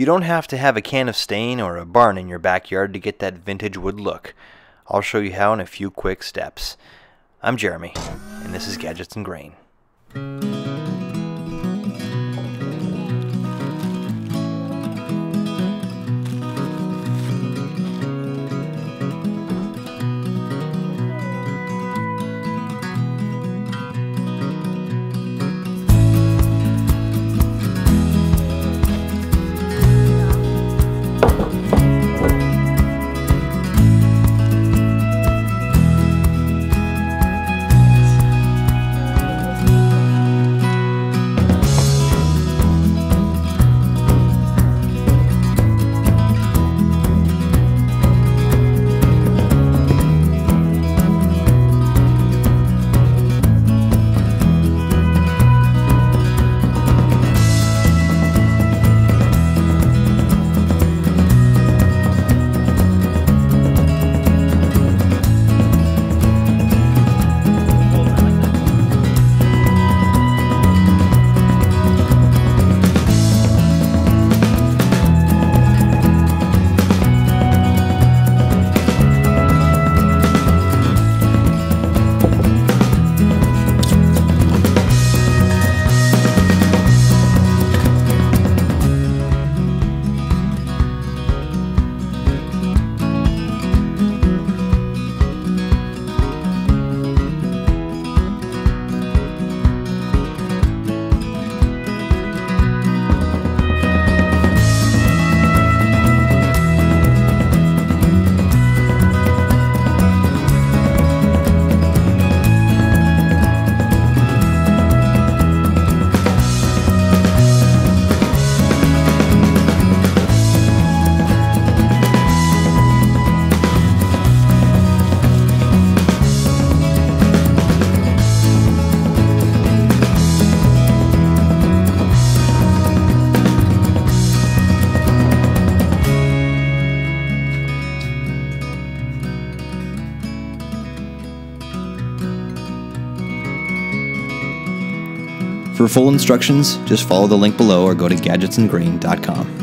You don't have to have a can of stain or a barn in your backyard to get that vintage wood look. I'll show you how in a few quick steps. I'm Jeremy, and this is Gadgets and Grain. For full instructions, just follow the link below or go to gadgetsandgrain.com.